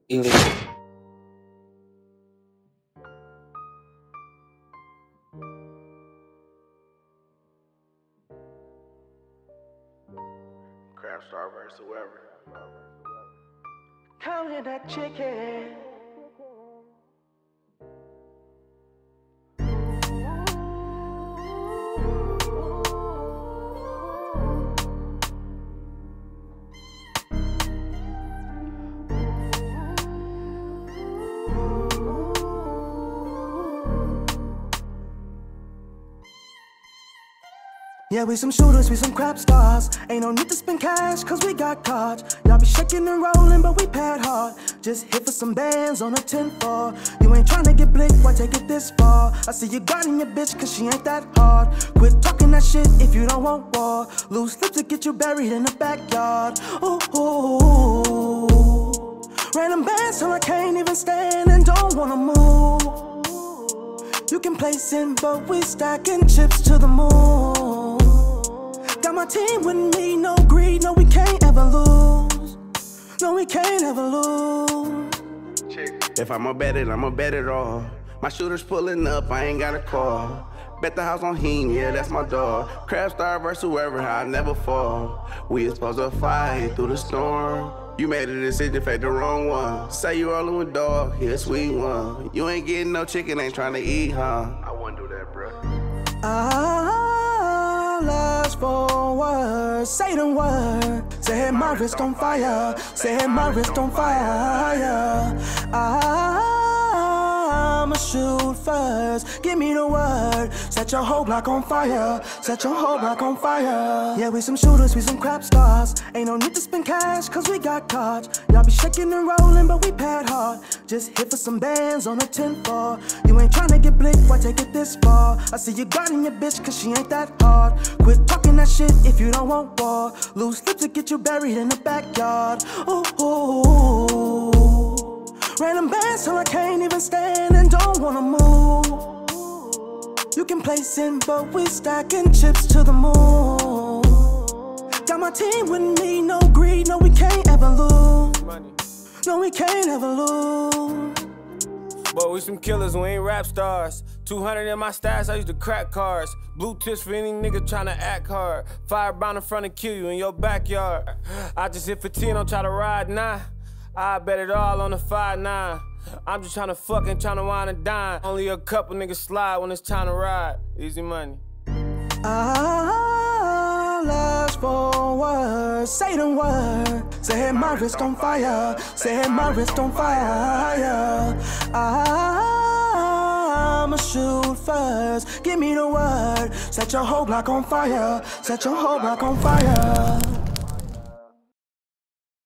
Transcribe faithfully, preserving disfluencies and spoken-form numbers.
illegal. Crab Star versus whoever. Counting that chicken. Yeah, we some shooters, we some crap stars. Ain't no need to spend cash, cause we got cards. Y'all be shaking and rolling, but we pad hard. Just hit for some bands on a ten four. You ain't tryna get blicked, why take it this far? I see you guarding your bitch, cause she ain't that hard. Quit talking that shit if you don't want war. Loose lips to get you buried in the backyard. Ooh, ooh, ooh. Random bands till I can't even stand and don't wanna move. You can place in, but we stacking chips to the moon. Got my team with me, no greed, no we can't ever lose. No we can't ever lose. If I'ma bet it, I'ma bet it all. My shooters pulling up, I ain't got a call. Bet the house on Heen, yeah, that's my dog. Crab Star versus whoever, I never fall. We is supposed to fight through the storm. You made a decision, fake the wrong one. Say you rollin' with dog, he a sweet one. You ain't getting no chicken, ain't trying to eat, huh? I wouldn't do that, bro. Ah, last four words, say the word. Say my wrist on fire, say my wrist on fire. I'ma shoot first, give me the word. Set your whole block on fire, set your whole block on fire. Yeah, we some shooters, we some crap stars. Ain't no need to spend cash, cause we got cards. Y'all be shaking and rolling, but we pad hard. Just hit for some bands on a ten four. You ain't tryna get blicked, why take it this far? I see you guarding your bitch, cause she ain't that hard. Quit talking that shit if you don't want war. Loose lips to get you buried in the backyard. Ooh, ooh, ooh. Random bands till I can't even stand and don't wanna move. You can place in, but we stacking chips to the moon. Got my team with me, no greed, no we can't ever lose. No we can't ever lose. But we some killers, we ain't rap stars. two hundred in my stats, I used to crack cars. Blue tips for any nigga tryna act hard. Firebound in front and kill you in your backyard. I just hit fifteen, don't try to ride nah. I bet it all on the five nine. I'm just tryna fuck and tryna wine and dine. Only a couple niggas slide when it's time to ride. Easy money. Ah, last four words, say the word. Say my wrist on fire, say my wrist on fire. I'ma shoot first, give me the word. Set your whole block on fire, set your whole block on fire.